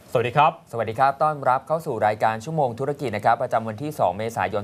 สวัสดีครับสวัสดีครับต้อนรับเข้าสู่รายการชั่วโมงธุรกิจนะครับประจำวันที่ 2 เมษายน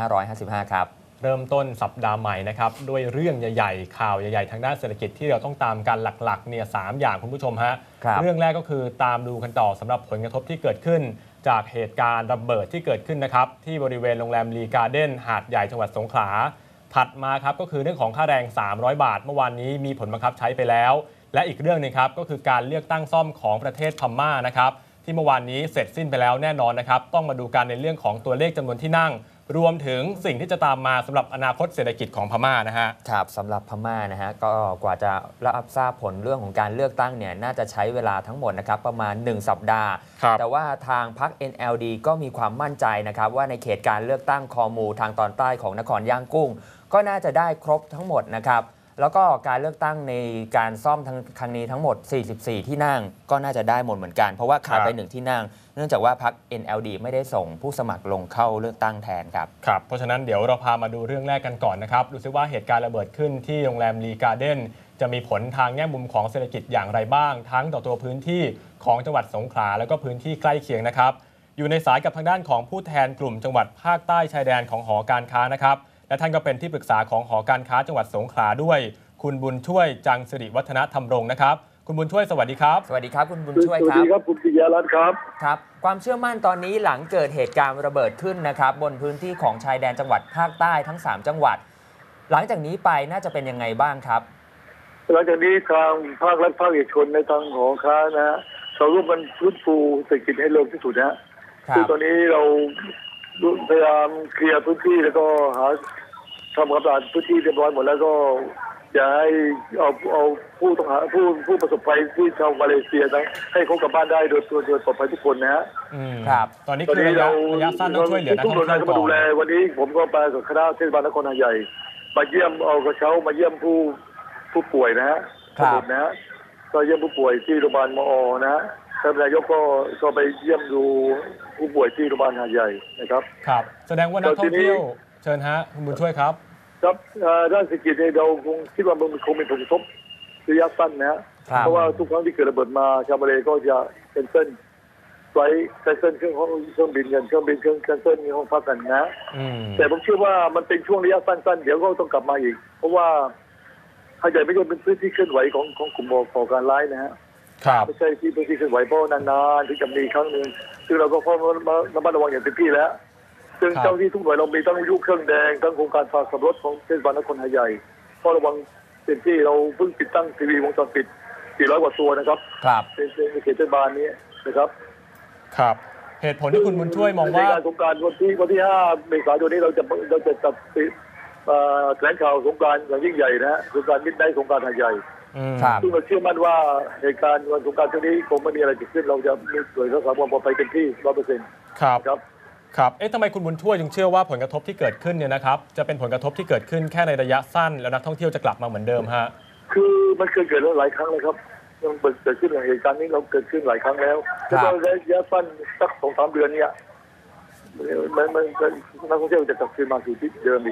2555 ครับเริ่มต้นสัปดาห์ใหม่นะครับด้วยเรื่องใหญ่ๆข่าวใหญ่ๆทางด้านเศรษฐกิจที่เราต้องตามกันหลักๆเนี่ย3อย่างคุณผู้ชมฮะเรื่องแรกก็คือตามดูกันต่อสำหรับผลกระทบที่เกิดขึ้นจากเหตุการณ์ระเบิดที่เกิดขึ้นนะครับที่บริเวณโรงแรมลีการ์เด้นหาดใหญ่จังหวัดสงขลาถัดมาครับก็คือเรื่องของค่าแรง300 บาทเมื่อวานนี้มีผลบังคับใช้ไปแล้วและอีกเรื่องนึงครับก็คือการเลือกตั้งซ่อมของประเทศพม่านะครับที่เมื่อวานนี้เสร็จสิ้นไปแล้วแน่นอนนะครับต้องมาดูกันในเรื่องของตัวเลขจำนวนที่นั่งรวมถึงสิ่งที่จะตามมาสำหรับอนาคตเศรษฐกิจของพม่านะฮะครับสำหรับพม่านะฮะก็กว่าจะรับทราบผลเรื่องของการเลือกตั้งเนี่ยน่าจะใช้เวลาทั้งหมดนะครับประมาณ1สัปดาห์แต่ว่าทางพรรค NLD ก็มีความมั่นใจนะครับว่าในเขตการเลือกตั้งคอมูทางตอนใต้ของนครย่างกุ้งก็น่าจะได้ครบทั้งหมดนะครับแล้วก็การเลือกตั้งในการซ่อมครั้งนี้ทั้งหมด44ที่นั่งก็น่าจะได้หมดเหมือนกันเพราะว่าขาดไป1ที่นั่งเนื่องจากว่าพรรค NLD ไม่ได้ส่งผู้สมัครลงเข้าเลือกตั้งแทนครับครับเพราะฉะนั้นเดี๋ยวเราพามาดูเรื่องแรกกันก่อนนะครับดูซิว่าเหตุการณ์ระเบิดขึ้นที่โรงแรมลีการ์เด้นจะมีผลทางแง่มุมของเศรษฐกิจอย่างไรบ้างทั้งต่อตัวพื้นที่ของจังหวัดสงขลาแล้วก็พื้นที่ใกล้เคียงนะครับอยู่ในสายกับทางด้านของผู้แทนกลุ่มจังหวัดภาคใต้ชายแดนของหอการค้านะครับและท่านก็เป็นที่ปรึกษาของหอการค้าจังหวัดสงขลาด้วยคุณบุญช่วยจังสิริวัฒนธรรมรงค์นะครับคุณบุญช่วยสวัสดีครับสวัสดีครับคุณบุญช่วยครับสวัสดีครับคุณปิยรัตน์ครับครับความเชื่อมั่นตอนนี้หลังเกิดเหตุการณ์ระเบิดขึ้นนะครับบนพื้นที่ของชายแดนจังหวัดภาคใต้ทั้ง3จังหวัดหลังจากนี้ไปน่าจะเป็นยังไงบ้างครับหลังจากนี้ทางภาครัฐภาคเอกชนในทางหอค้านะฮะเราร่วมกันฟื้นฟูเศรษฐกิจให้เร็วที่สุดนะคือตอนนี้เราพยายามเคลียร์พื้นที่แล้วก็หาทำความสะอาดพื้นที่เรียบร้อยหมดแล้วก็จะให้เอาผู้ต้องหาผู้ประสบภัยที่ชาวมาเลเซียนะให้เขากลับบ้านได้โดยปลอดภัยทุกคนนะฮะครับตอนนี้คือระยะสั้นต้องช่วยเหลือนักท่องเที่ยวก่อนมาดูแลวันนี้ผมก็ไปกับคณะเทศบาลนครหาดใหญ่มาเยี่ยมเอากระเช้ามาเยี่ยมผู้ป่วยนะฮะนะฮะก็เยี่ยมผู้ป่วยที่โรงพยาบาลมอนะฮะท่านนายกก็ไปเยี่ยมดูผู้ป่วยที่โรงพยาบาลหาดใหญ่นะครับครับแสดงว่านักท่องเที่ยวเชิญฮะคุณบุญช่วยครับครับด้านเศรษฐกิจเราคงคิดว่ามันคงเป็นผลกระทบระยะสั้นนะฮะเพราะว่าทุกครั้งที่เกิดระเบิดมาชาวมาเลก็จะแคนเซิลไฟล์แคนเซิลเครื่องบินกันเครื่องบินแคนเซิลห้องพักกันนะแต่ผมเชื่อว่ามันเป็นช่วงระยะสั้นๆเดี๋ยวก็ต้องกลับมาอีกเพราะว่าหาดใหญ่ไม่ใช่เป็นพื้นที่เคลื่อนไหวของกลุ่มก่อการร้ายนะฮะไม่ใช่ที่พื้นที่เคลื่อนไหวเพราะนานๆที่จะมีครั้งหนึ่งซึ่งเราก็เฝ้าระมัดระวังอย่างเต็มที่แล้วซึ่งเจ้าที่ทุกหน่วยเรามีทั้งยุเครื่องแดงทั้งโครงการฝากขับรถของเทศบาลนครหาดใหญ่เฝ้าระวังเต็มที่เราเพิ่งติดตั้งทีวีวงจรปิด400 กว่าตัวนะครับในเขตเทศบาลนี้นะครับครับเหตุผลที่คุณบุญช่วยมองว่าในการสงกรานต์วันที่5 เมษายนนี้เราจะจัดแถลงข่าวสงกรานต์อย่างยิ่งใหญ่นะสงกรานต์มิดไนท์สงกรานต์หาดใหญ่ซึ่งเราเชื่อมั่นว่าเหตุการณ์วันสงกรานต์ช่วงนี้คงไม่มีอะไรเกิดขึ้นเราจะมีหน่วยรักษาความปลอดภัยเต็มที่ 100% ครับทำไมคุณบุญช่วยจึงเชื่อว่าผลกระทบที่เกิดขึ้นเนี่ยนะครับจะเป็นผลกระทบที่เกิดขึ้นแค่ในระยะสั้นแล้วนักท่องเที่ยวจะกลับมาเหมือนเดิมฮะคือมันเคยเกิดหลายครั้งเลยครับมันเกิดขึ้นเหตุการณ์นี้เราเกิดขึ้นหลายครั้งแล้วแล้วก็ระยะสั้นสัก 2-3 เดือนเนี่ยมันนักท่องเที่ยวจะกลับคืนมาสู่ที่เดิมอีก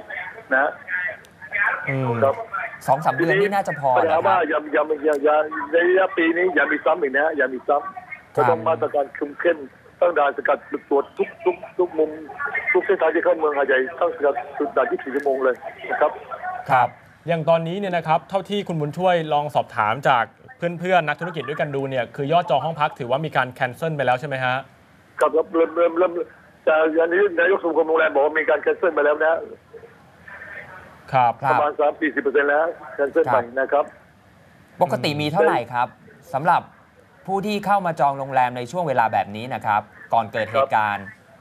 นะครับ 2-3 เดือนนี่น่าจะพอนะครับว่าอย่าในระยะปีนี้อย่ามีซ้ำอีกนะอย่ามีซ้ำก็ต้องมาตรการคุมเข้มตั้งด่านสกัดตรวจทุกมุมทุกเส้นทางที่เข้าเมืองหาดใหญ่ตั้งด่าน24 ชั่วโมงเลยนะครับครับอย่างตอนนี้เนี่ยนะครับเท่าที่คุณบุญช่วยลองสอบถามจากเพื่อนๆนักธุรกิจด้วยกันดูเนี่ยคือยอดจองห้องพักถือว่ามีการแคนเซิลไปแล้วใช่ไหมฮะครับเริ่มแต่อันนี้นายกสมาคมโรงแรมบอกว่ามีการแคนเซิลไปแล้วนะครับประมาณ 30-40% แล้วแคนเซิลไปนะครับปกติมีเท่าไหร่ครับสำหรับผู้ที่เข้ามาจองโรงแรมในช่วงเวลาแบบนี้นะครับก่อนเกิดเหตุการณ์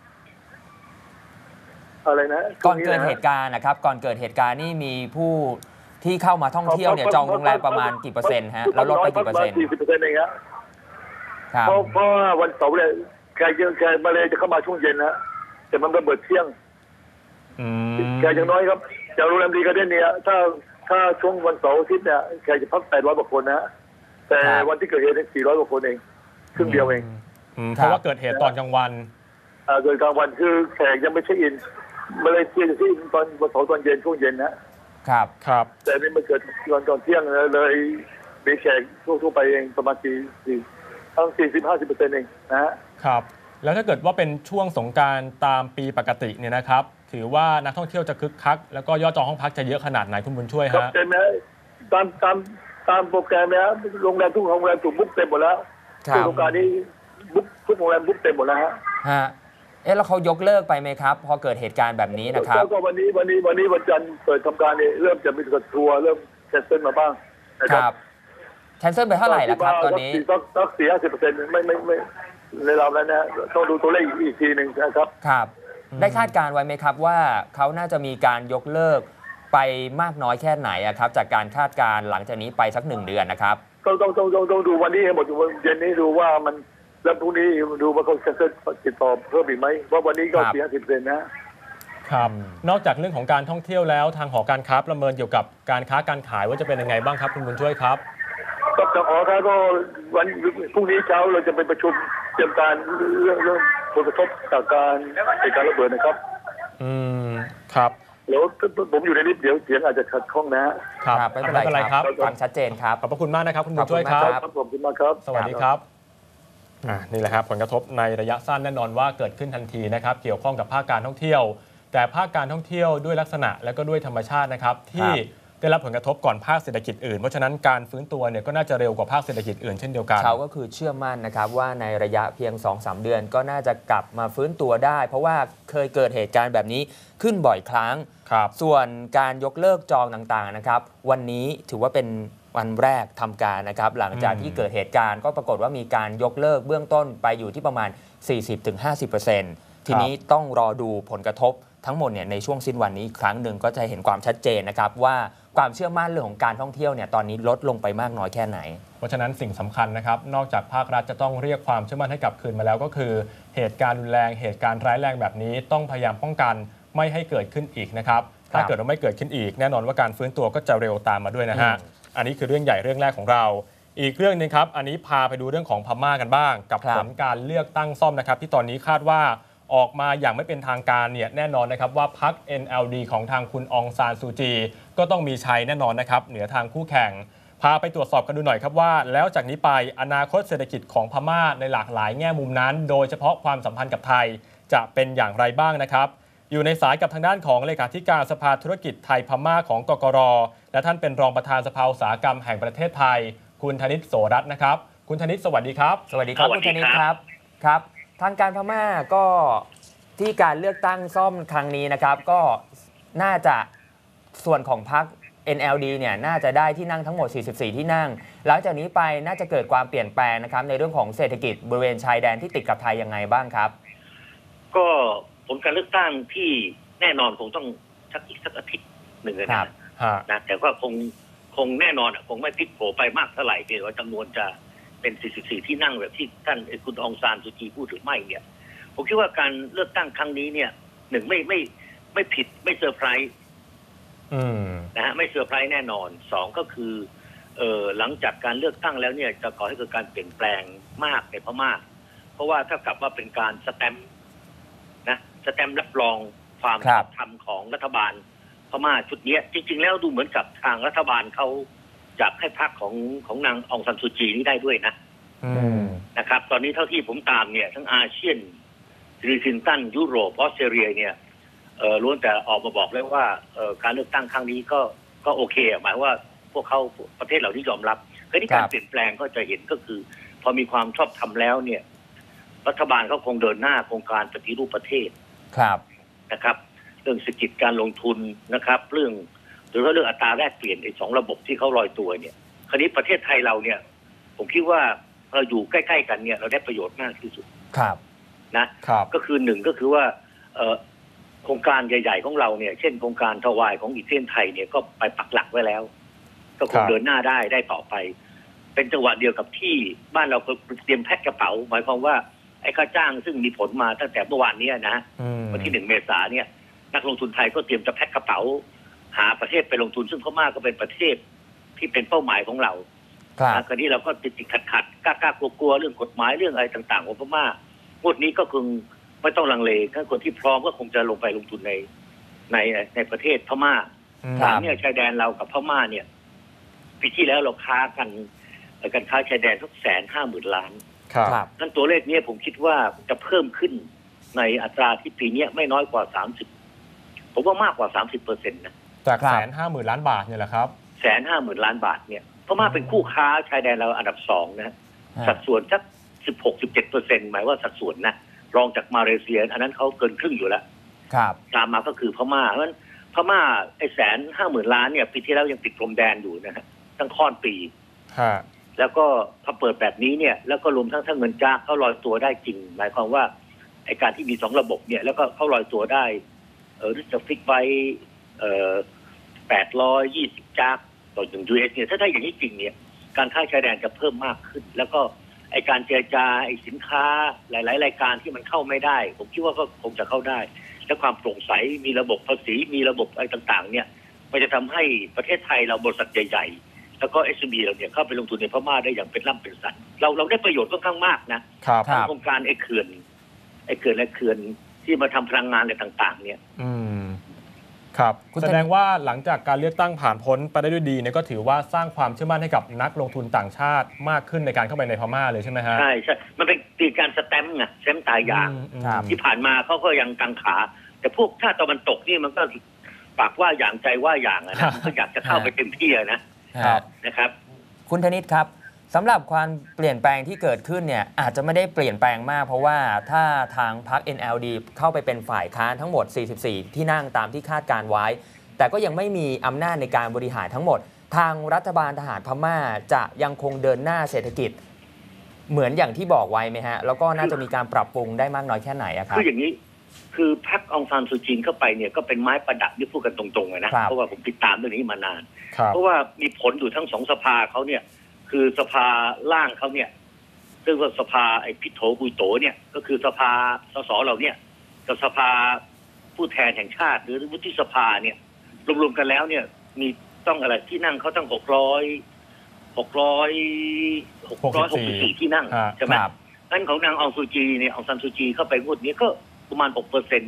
อะไรนะก่อนเกิดเหตุการณ์นะครับก่อนเกิดเหตุการณ์นี่มีผู้ที่เข้ามาท่องเที่ยวเนี่ยจองโรงแรมประมาณกี่เปอร์เซ็นต์ฮะแล้วลดไปกี่เปอร์เซ็นต์ 40% เองครับเพราะว่าวันเสาร์เนี่ยแขกมาเลยจะเข้ามาช่วงเย็นนะแต่มันระเบิดเที่ยงแขกอย่างน้อยครับจากโรงแรมลีการ์เด้นเนี่ยถ้าช่วงวันเสาร์อาทิตย์เนี่ยแขกจะพัก800 กว่าคนนะแต่วันที่เกิดเหตุเนี่ย400 กว่าคนเองครึ่งเดียวเองเพราะว่าเกิดเหตุตอนกลางวันเกิดกลางวันคือแขกยังไม่เช็คอินมาเลยเที่ยงที่ตอนวันเสาร์ตอนเย็นช่วงเย็นนะครับแต่นี่มันเกิดตอนเที่ยงเลยมีแขกทั่วไปเองประมาณ400 ทั้ง 40-50% เองนะฮะครับแล้วถ้าเกิดว่าเป็นช่วงสงกรานต์ตามปีปกติเนี่ยนะครับถือว่านักท่องเที่ยวจะคึกคักแล้วก็ยอดจองห้องพักจะเยอะขนาดไหนคุณบุญช่วยฮะเต็มนะตามโปรแกรมนะโรงแรมทุกโรงแรมถูกบุ๊กเต็มหมดแล้วช่วงสงกรานต์นี้บุ๊กทุกโรงแรมบุ๊กเต็มหมดแล้วฮะแล้วเขายกเลิกไปไหมครับพอเกิดเหตุการณ์แบบนี้นะครับก็วันนี้วันจันทร์เปิดทำการเนี่ยเริ่มจะมีทัวร์เริ่มแคนเซิลมาบ้างนะครับแคนเซิลไปเท่าไหร่แล้วครับตอนนี้สัก40-50%ไม่ในเราแล้วนะต้องดูตัวเลขอีกทีหนึ่งนะครับครับได้คาดการไว้ไหมครับว่าเขาน่าจะมีการยกเลิกไปมากน้อยแค่ไหนครับจากการคาดการหลังจากนี้ไปสัก1 เดือนนะครับต้องดูวันนี้ให้หมดวันเย็นนี้ดูว่ามันแล้วพรุ่งนี้ดูว่าเขาจะติดต่อเพิ่มอีกไหมว่าวันนี้ก็40% นะครับนอกจากเรื่องของการท่องเที่ยวแล้วทางหอการค้าประเมินเกี่ยวกับการค้าการขายว่าจะเป็นยังไงบ้างครับคุณบุญช่วยครับกับหอการก็วันพรุ่งนี้เช้าเราจะไปประชุมเตรียมการเรื่องผลกระทบจากเหตุการณ์ระเบิดนะครับครับแล้วผมอยู่ในลิฟต์เดี๋ยวเสียงอาจจะขัดข้องนะครับไม่เป็นไรครับฟังชัดเจนครับขอบพระคุณมากนะครับคุณบุญช่วยครับขอบคุณมากครับสวัสดีครับนี่แหละครับผลกระทบในระยะสั้นแน่นอนว่าเกิดขึ้นทันทีนะครับเกี่ยวข้องกับภาคการท่องเที่ยวแต่ภาคการท่องเที่ยวด้วยลักษณะและก็ด้วยธรรมชาตินะครับที่ได้รับผลกระทบก่อนภาคเศรษฐกิจอื่นเพราะฉะนั้นการฟื้นตัวเนี่ยก็น่าจะเร็วกว่าภาคเศรษฐกิจอื่นเช่นเดียวกันเขาก็คือเชื่อมั่นนะครับว่าในระยะเพียง 2-3 เดือนก็น่าจะกลับมาฟื้นตัวได้เพราะว่าเคยเกิดเหตุการณ์แบบนี้ขึ้นบ่อยครั้งส่วนการยกเลิกจองต่างๆนะครับวันนี้ถือว่าเป็นวันแรกทำการนะครับหลังจากที่เกิดเหตุการณ์ก็ปรากฏว่ามีการยกเลิกเบื้องต้นไปอยู่ที่ประมาณ 40-50% ทีนี้ต้องรอดูผลกระทบทั้งหมดเนี่ยในช่วงสิ้นวันนี้อีกครั้งหนึ่งก็จะเห็นความชัดเจนนะครับว่าความเชื่อมั่นเรื่องของการท่องเที่ยวเนี่ยตอนนี้ลดลงไปมากน้อยแค่ไหนเพราะฉะนั้นสิ่งสำคัญนะครับนอกจากภาครัฐจะต้องเรียกความเชื่อมั่นให้กลับคืนมาแล้วก็คือเหตุการณ์รุนแรงเหตุการณ์ร้ายแรงแบบนี้ต้องพยายามป้องกันไม่ให้เกิดขึ้นอีกนะครับถ้าเกิดว่าไม่เกิดขึ้นอีกแน่นอนว่าการฟื้นตัวก็จะเร็วตามมาด้วยนะฮะอันนี้คือเรื่องใหญ่เรื่องแรกของเราอีกเรื่องนึงครับอันนี้พาไปดูเรื่องของพม่ากันบ้างกับผลการเลือกตั้งซ่อมนะครับที่ตอนนี้คาดว่าออกมาอย่างไม่เป็นทางการเนี่ยแน่นอนนะครับว่าพรรค NLD ของทางคุณองซานซูจีก็ต้องมีชัยแน่นอนนะครับเหนือทางคู่แข่งพาไปตรวจสอบกันดูหน่อยครับว่าแล้วจากนี้ไปอนาคตเศรษฐกิจของพม่าในหลากหลายแง่มุมนั้นโดยเฉพาะความสัมพันธ์กับไทยจะเป็นอย่างไรบ้างนะครับอยู่ในสายกับทางด้านของเลขาธิการสภาธุรกิจไทยพม่าของกกร.และท่านเป็นรองประธานสภาอุตสาหกรรมแห่งประเทศไทยคุณธนิตโสรัตน์นะครับคุณธนิตสวัสดีครับสวัสดีครับคุณธนิตครับทางการพม่าก็ที่การเลือกตั้งซ่อมครั้งนี้นะครับก็น่าจะส่วนของพรรค NLD เนี่ยน่าจะได้ที่นั่งทั้งหมด44ที่นั่งหลังจากนี้ไปน่าจะเกิดความเปลี่ยนแปลงนะครับในเรื่องของเศรษฐกิจบริเวณชายแดนที่ติดกับไทยยังไงบ้างครับก็ผลการเลือกตั้งที่แน่นอนคงต้องอีกสักอาทิตย์หนึ่งนะแต่ก็คงแน่นอนคงไม่พลิกโผไปมากเท่าไหร่เพียงว่าจำนวนจะเป็น44ที่นั่งแบบที่ท่านคุณองซานซูจีพูดหรือไม่เนี่ยผมคิดว่าการเลือกตั้งครั้งนี้เนี่ยหนึ่งไม่ผิดไม่เซอร์ไพรส์นะฮะไม่เซอร์ไพรส์แน่นอนสองก็คือหลังจากการเลือกตั้งแล้วเนี่ยจะก่อให้เกิดการเปลี่ยนแปลงมากในพม่าเพราะว่าถ้ากับว่าเป็นการสแตมป์รับรองความชอบธรรมของรัฐบาลพม่าชุดนี้จริงๆแล้วดูเหมือนกับทางรัฐบาลเขาอยากให้พรรคของนางองซานซูจีนี้ได้ด้วยนะครับตอนนี้เท่าที่ผมตามเนี่ยทั้งอาเซียนริซินตันยุโรปออสเตรเลียเนี่ยล้วนแต่ออกมาบอกเลยว่าการเลือกตั้งครั้งนี้ก็โอเคหมายว่าพวกเขาประเทศเหล่านี้ยอมรับคือที่การเปลี่ยนแปลงก็จะเห็นก็คือพอมีความชอบธรรมแล้วเนี่ยรัฐบาลเขาคงเดินหน้าโครงการปฏิรูปประเทศนะครับเรื่องเศรษฐกิจการลงทุนนะครับเรื่องอัตราแลกเปลี่ยน2ระบบที่เขาลอยตัวเนี่ยคราวนี้ประเทศไทยเราเนี่ยผมคิดว่าเราอยู่ใกล้ๆกันเนี่ยเราได้ประโยชน์มากที่สุดนะก็คือหนึ่งก็คือว่าโครงการใหญ่ๆของเราเนี่ยเช่นโครงการทวายของอีเทียนไทยเนี่ยก็ไปปักหลักไว้แล้วก็คงเดินหน้าได้ต่อไปเป็นจังหวะเดียวกับที่บ้านเราเตรียมแพ็คกระเป๋าหมายความว่าไอ้ค่าจ้างซึ่งมีผลมาตั้งแต่เมื่อวานนี้นะวันที่1 เมษายนเนี่ยนักลงทุนไทยก็เตรียมจะแพ็คกระเป๋าหาประเทศไปลงทุนซึ่งพม่าก็เป็นประเทศที่เป็นเป้าหมายของเราคราวนี้เราก็ติดขัดกล้ากลัวเรื่องกฎหมายเรื่องอะไรต่างๆของพม่างวดนี้ก็คงไม่ต้องลังเลถ้าคนที่พร้อมก็คงจะลงไปลงทุนในประเทศพม่าเนี่ยชายแดนเรากับพม่าเนี่ยปีที่แล้วเราค้ากันการค้าชายแดนทุก150,000 ล้านครับนั่นตัวเลขนี้ผมคิดว่าจะเพิ่มขึ้นในอัตราที่ปีนี้ไม่น้อยกว่า30ผมว่ามากกว่า30%นะจาก150,000 ล้านบาทเนี่ยแหละครับ 150,000 ล้านบาทเนี่ยพม่าเป็นคู่ค้าชายแดนเราอันดับ2นะสัดส่วนสัก16-17%หมายว่าสัดส่วนนะรองจากมาเลเซียอันนั้นเขาเกินครึ่งอยู่แล้วตามมาก็คือพม่าเพราะฉะนั้นพม่าไอ้150,000 ล้านเนี่ยปีที่แล้วยังติดพรมแดนอยู่นะฮะตั้งค่อนปีแล้วก็พอเปิดแบบนี้เนี่ยแล้วก็รวมทั้งเงินจ้าเขาลอยตัวได้จริงหมายความว่าไอ้การที่มี2ระบบเนี่ยแล้วก็เขาลอยตัวได้จะฟิกไว้820จ้าต่อ1 US เนี่ยถ้าได้อย่างนี้จริงเนี่ยการค้าชายแดนจะเพิ่มมากขึ้นแล้วก็ไอ้การเจรจาไอ้สินค้าหลายๆรายการที่มันเข้าไม่ได้ผมคิดว่าก็คงจะเข้าได้และความโปร่งใสมีระบบภาษีมีระบบอะไรต่างๆเนี่ยมันจะทำให้ประเทศไทยเราบริษัทใหญ่ๆแล้วก็ SME เราเนี่ยเข้าไปลงทุนในพม่าได้อย่างเป็นร่ำเป็นสันเราได้ประโยชน์ค่อนข้างมากนะทางโครงการไอ้เขื่อนที่มาทำพลังงานอะไรต่างๆเนี่ยครับแสดงว่าหลังจากการเลือกตั้งผ่านพ้นไปได้ด้วยดีเนี่ยก็ถือว่าสร้างความเชื่อมั่นให้กับนักลงทุนต่างชาติมากขึ้นในการเข้าไปในพม่าเลยใช่ไหมฮะใช่มันเป็นตีการสแตมป์ไงสแตมป์ตายอย่างที่ผ่านมาเขาก็ยังกังขาแต่พวกชาติตะวันตกนี่มันก็ปากว่าอย่างใจว่าอย่างนะมันก็อยากจะเข้าไปเต็มที่นะครับคุณธนิตครับสำหรับความเปลี่ยนแปลงที่เกิดขึ้นเนี่ยอาจจะไม่ได้เปลี่ยนแปลงมากเพราะว่าถ้าทางพรรค NLD เข้าไปเป็นฝ่ายค้านทั้งหมด44ที่นั่งตามที่คาดการไว้แต่ก็ยังไม่มีอำนาจในการบริหารทั้งหมดทางรัฐบาลทหารพม่าจะยังคงเดินหน้าเศรษฐกิจเหมือนอย่างที่บอกไว้ไหมฮะแล้วก็น่าจะมีการปรับปรุงได้มากน้อยแค่ไหนครับคืออย่างนี้คือพรรคองซานซูจีเข้าไปเนี่ยก็เป็นไม้ประดับที่พูดกันตรงๆนะเพราะว่าผมติดตามเรื่องนี้มานานเพราะว่ามีผลอยู่ทั้ง2สภาเขาเนี่ยคือสภาล่างเขาเนี่ยซึ่งว่าสภาไอ้พิโถบุยโตเนี่ยก็คือสภาสสเราเนี่ยกับสภาผู้แทนแห่งชาติหรือวุฒิสภาเนี่ยรวมๆกันแล้วเนี่ยมีต้องอะไรที่นั่งเขาตั้ง664ที่นั่งใช่ไหมนั่นของนางองซูจีเนี่ยองซันซูจีเข้าไปงวดนี้ก็ประมาณ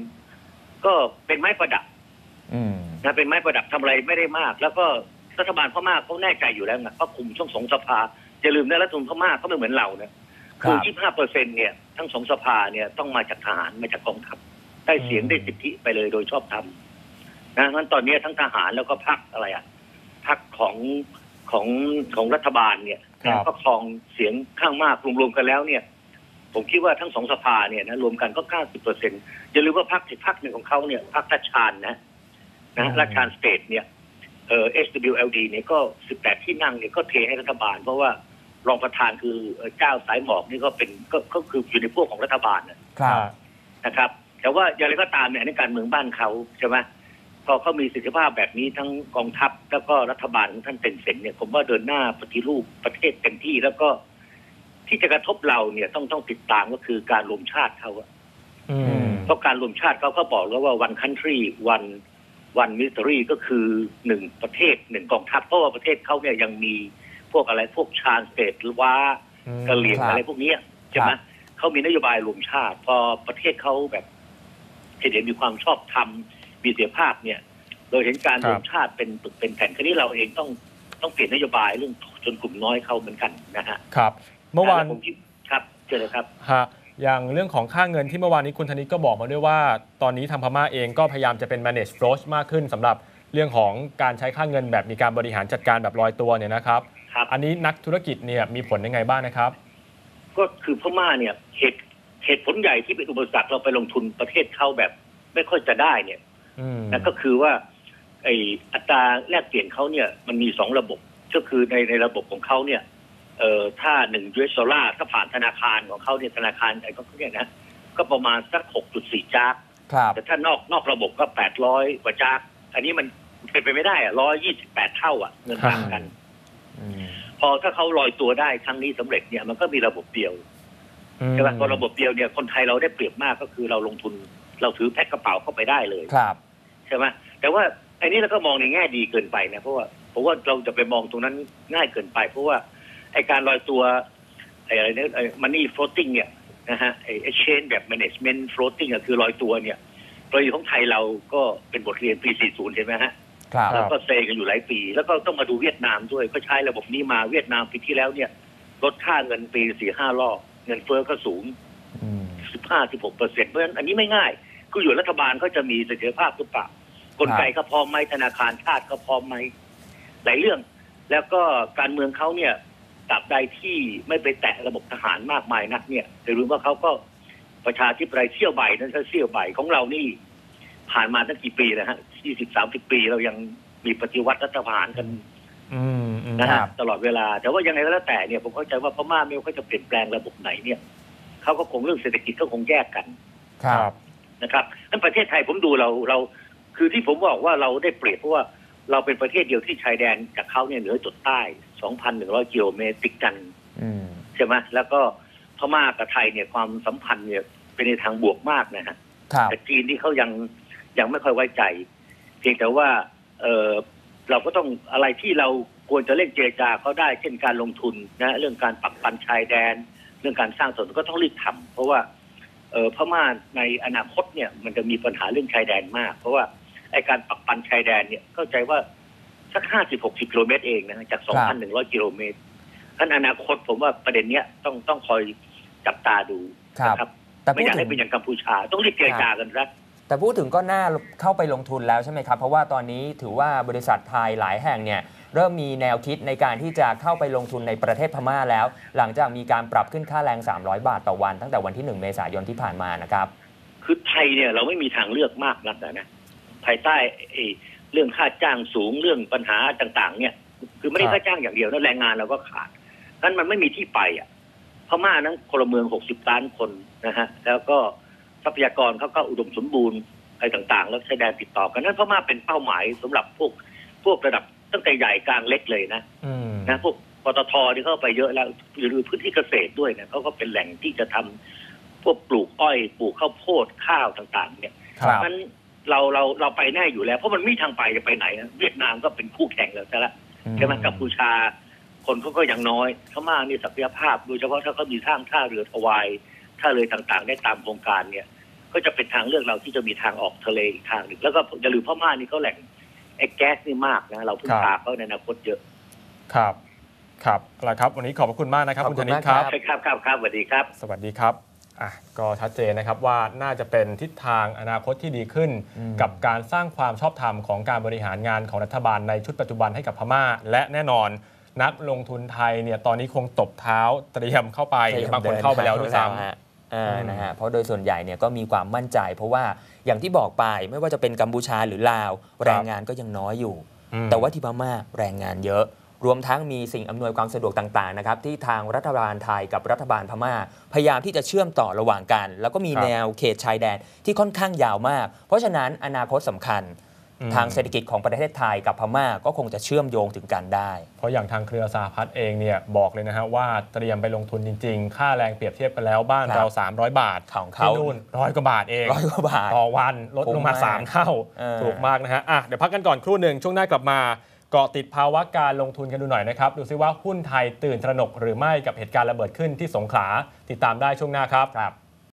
6% ก็เป็นไม้ประดับนะเป็นไม้ประดับทำอะไรไม่ได้มากแล้วก็รัฐบาลพม่าเขาแน่ใจอยู่แล้วนะเขาคุมช่อง2สภาอย่าลืมนะรัฐมนตรีพม่าเขาไม่เหมือนเรานะคือ 25% เนี่ยทั้ง2สภาเนี่ยต้องมาจากทหารมาจากกองทัพได้เสียงได้สิทธิไปเลยโดยชอบธรรมนะงั้นตอนนี้ทั้งทหารแล้วก็พรรคอะไรพรรคของรัฐบาลเนี่ยก็ครองเสียงข้างมากรวมๆกันแล้วเนี่ยผมคิดว่าทั้ง2สภาเนี่ยนะรวมกันก็ 90% อย่าลืมว่าพรรคหนึ่งของเขาเนี่ยพรรคราชาญนะราชาญสเตทเนี่ยSWLD เนี่ยก็18ที่นั่งเนี่ยก็เทให้รัฐบาลเพราะว่ารองประธานคือเจ้าสายหมอกนี่ก็เป็นก็คืออยู่ในพวกของรัฐบาลนะครับแต่ว่าอย่างไรก็ตามเนี่ยในการเมืองบ้านเขาใช่ไหมพอเขามีสิทธิภาพแบบนี้ทั้งกองทัพแล้วก็รัฐบาลของท่านเต็นเซ็นเนี่ยผมว่าเดินหน้าปฏิรูปประเทศเต็มที่แล้วก็ที่จะกระทบเราเนี่ยต้องติดตามก็คือการรวมชาติเขาเพราะการรวมชาติเขาบอกแล้วว่า one country one military ก็คือ1ประเทศ1กองทัพเพราะว่าประเทศเขาเนี่ยยังมีพวกอะไรพวกชาญสเตทหรือว่ากะเหรี่ยงอะไรพวกนี้ใช่ไหมเขามีนโยบายรวมชาติพอประเทศเขาแบบเห็นมีความชอบธรรมมีเสถียรภาพเนี่ยโดยเห็นการรวมชาติเป็นแผนคราวนี้เราเองต้องเปลี่ยนนโยบายเรื่องชนกลุ่มน้อยเขาเหมือนกันนะฮะครับเมื่อวานครับเจอเลยครับอย่างเรื่องของค่าเงินที่เมื่อวานนี้คุณธนิตก็บอกมาด้วยว่าตอนนี้ทางพม่าเองก็พยายามจะเป็น manage flows มากขึ้นสำหรับเรื่องของการใช้ค่าเงินแบบมีการบริหารจัดการแบบลอยตัวเนี่ยนะครับอันนี้นักธุรกิจเนี่ยมีผลยังไงบ้างนะครับก็คือพม่าเนี่ยเหตุผลใหญ่ที่เป็นอุปสรรคเราไปลงทุนประเทศเขาแบบไม่ค่อยจะได้เนี่ยนั่นก็คือว่าไอ้อัตราแลกเปลี่ยนเขาเนี่ยมันมี2ระบบก็คือในระบบของเขาเนี่ยถ้า1 US ดอลลาร์ถ้าผ่านธนาคารของเขาเนี่ยธนาคารไอ้ก็เนี่ยนะก็ประมาณสัก 6.4 จ๊ากแต่ถ้านอกระบบก็800กว่าจ๊ากอันนี้มันเป็นไปไม่ได้อะ128เท่าอ่ะเงินต่างกันพอถ้าเขาลอยตัวได้ครั้งนี้สำเร็จเนี่ยมันก็มีระบบเดียวใช่ไหมพอระบบเดียวเนี่ยคนไทยเราได้เปรียบมากก็คือเราลงทุนเราถือแพ็คกระเป๋าเข้าไปได้เลยใช่ไหมแต่ว่าไอ้นี้เราก็มองในแง่ดีเกินไปนะเพราะว่าเราจะไปมองตรงนั้นง่ายเกินไปเพราะว่าไอ้การลอยตัวไอ้อะไรเนี่ยmoney floating เนี่ยนะฮะไอ้ exchange แบบ management floating ก็คือลอยตัวเนี่ยกรณีของไทยเราก็เป็นบทเรียนปี 40 ใช่ไหมฮะแล้วก็เซกันอยู่หลายปีแล้วก็ต้องมาดูเวียดนามด้วยก็ใช้ระบบนี้มาเวียดนามปีที่แล้วเนี่ยลดค่าเงินปี 4-5 รอบเงินเฟ้อก็สูง 15-16%เพราะฉะนั้นอันนี้ไม่ง่ายคืออยู่รัฐบาลก็จะมีเสถียรภาพหรือเปล่ากลไกก็พร้อมไหมธนาคารชาติก็พร้อมไหมหลายเรื่องแล้วก็การเมืองเขาเนี่ยตราบใดที่ไม่ไปแตะระบบทหารมากมายนักเนี่ยแต่รู้ว่าเขาก็ประชาธิปไตยเสี้ยวใบนั่นก็เสี้ยวใบของเรานี่ผ่านมาตั้งกี่ปีนะฮะ20-30 ปีเรายังมีปฏิวัติรัฐประหารกันนะฮะตลอดเวลาแต่ว่ายังไงก็แล้วแต่เนี่ยผมเข้าใจว่าพม่าไม่ว่าเขาจะเปลี่ยนแปลงระบบไหนเนี่ยเขาก็คงเรื่องเศรษฐกิจก็คงแยกกันนะครับนั้นประเทศไทยผมดูเราคือที่ผมบอกว่าเราได้เปรียบเพราะว่าเราเป็นประเทศเดียวที่ชายแดนจากเขาเนี่ยเหนือจดใต้ 2,100 กิโลเมตรติดกันใช่ไหมแล้วก็พม่ากับไทยเนี่ยความสัมพันธ์เนี่ยเป็นในทางบวกมากนะฮะแต่จีนที่เขายังไม่ค่อยไว้ใจเพียงแต่ว่าเราก็ต้องอะไรที่เราควรจะเล่นเจรจาเขาได้เช่นการลงทุนนะเรื่องการปักปันชายแดนเรื่องการสร้างถนนก็ต้องรีบทำเพราะว่าพม่าในอนาคตเนี่ยมันจะมีปัญหาเรื่องชายแดนมากเพราะว่าไอ้การปักปันชายแดนเนี่ยเข้าใจว่าสัก50-60 กิโลเมตรเองนะจาก 2,100 กิโลเมตรท่านอนาคตผมว่าประเด็นเนี้ยต้องคอยจับตาดูนะครับไม่อยากให้เป็นอย่างกัมพูชาต้องรีบเจรจากันซะแต่พูดถึงก็น่าเข้าไปลงทุนแล้วใช่ไหมครับเพราะว่าตอนนี้ถือว่าบริษัทไทยหลายแห่งเนี่ยเริ่มมีแนวคิดในการที่จะเข้าไปลงทุนในประเทศพม่าแล้วหลังจากมีการปรับขึ้นค่าแรง300 บาทต่อวันตั้งแต่วันที่1 เมษายนที่ผ่านมานะครับคือไทยเนี่ยเราไม่มีทางเลือกมากนักนะภายใต้เรื่องค่าจ้างสูงเรื่องปัญหาต่างๆเนี่ยคือไม่ได้ค่าจ้างอย่างเดียวนะแรงงานเราก็ขาดนั้นมันไม่มีที่ไปอ่ะพม่านั้นพลเมือง60 ล้านคนนะฮะแล้วก็ทรัพยากรเขาก็อุดมสมบูรณ์อะไรต่างๆแล้วชายแดนติดต่อกันนั้นพม่าเป็นเป้าหมายสำหรับพวกระดับตั้งแต่ใหญ่กลางเล็กเลยนะพวกปตทที่เข้าไปเยอะแล้วหรือพื้นที่เกษตรด้วยนะเขาก็เป็นแหล่งที่จะทำพวกปลูกอ้อยปลูกข้าวโพดข้าวต่างๆเนี่ยนั้นเราไปแน่อยู่แล้วเพราะมันไม่ทางไปจะไปไหนนะเวียดนามก็เป็นคู่แข่งแล้วใช่ไหมกัมพูชาคนเขาก็ยังน้อยพม่านี่ศักยภาพโดยเฉพาะถ้าเขามีท่าเรือทวายท่าเรือต่างๆได้ตามโครงการเนี่ยก็จะเป็นทางเลือกเราที่จะมีทางออกทะเลอีกทางหนึ่งแล้วก็อย่าลืมพม่านี่เขาแหล่งไอ้แก๊สนี่มากนะเราพึ่งพาเขาในอนาคตเยอะครับแล้วครับวันนี้ขอบคุณมากนะครับคุณธนิตครับครับสวัสดีครับสวัสดีครับก็ชัดเจนนะครับว่าน่าจะเป็นทิศทางอนาคตที่ดีขึ้นกับการสร้างความชอบธรรมของการบริหารงานของรัฐบาลในชุดปัจจุบันให้กับพม่าและแน่นอนนักลงทุนไทยเนี่ยตอนนี้คงตบเท้าเตรียมเข้าไปบางคนเข้าไปแล้วด้วยซ้ำนะฮะเพราะโดยส่วนใหญ่เนี่ยก็มีความมั่นใจเพราะว่าอย่างที่บอกไปไม่ว่าจะเป็นกัมพูชาหรือลาวแรงงานก็ยังน้อยอยู่แต่ว่าที่พม่าแรงงานเยอะรวมทั้งมีสิ่งอำนวยความสะดวกต่างๆนะครับที่ทางรัฐบาลไทยกับรัฐบาลพม่าพยายามที่จะเชื่อมต่อระหว่างกันแล้วก็มีแนวเขตชายแดนที่ค่อนข้างยาวมากเพราะฉะนั้นอนาคตสำคัญทางเศรษฐกิจของประเทศไทยกับพม่าก็คงจะเชื่อมโยงถึงกันได้เพราะอย่างทางเครือสหพัฒน์เองเนี่ยบอกเลยนะฮะว่าเตรียมไปลงทุนจริงๆค่าแรงเปรียบเทียบกันแล้วบ้านเรา300 บาทของเขาที่นู่น100 กว่าบาทเอง 100 กว่าบาทต่อวันลดลงมา3 เท่าถูกมากนะฮะเดี๋ยวพักกันก่อนครู่หนึ่งช่วงหน้ากลับมาเกาะติดภาวะการลงทุนกันดูหน่อยนะครับดูซิว่าหุ้นไทยตื่นตระหนกหรือไม่กับเหตุการณ์ระเบิดขึ้นที่สงขลาติดตามได้ช่วงหน้าครับ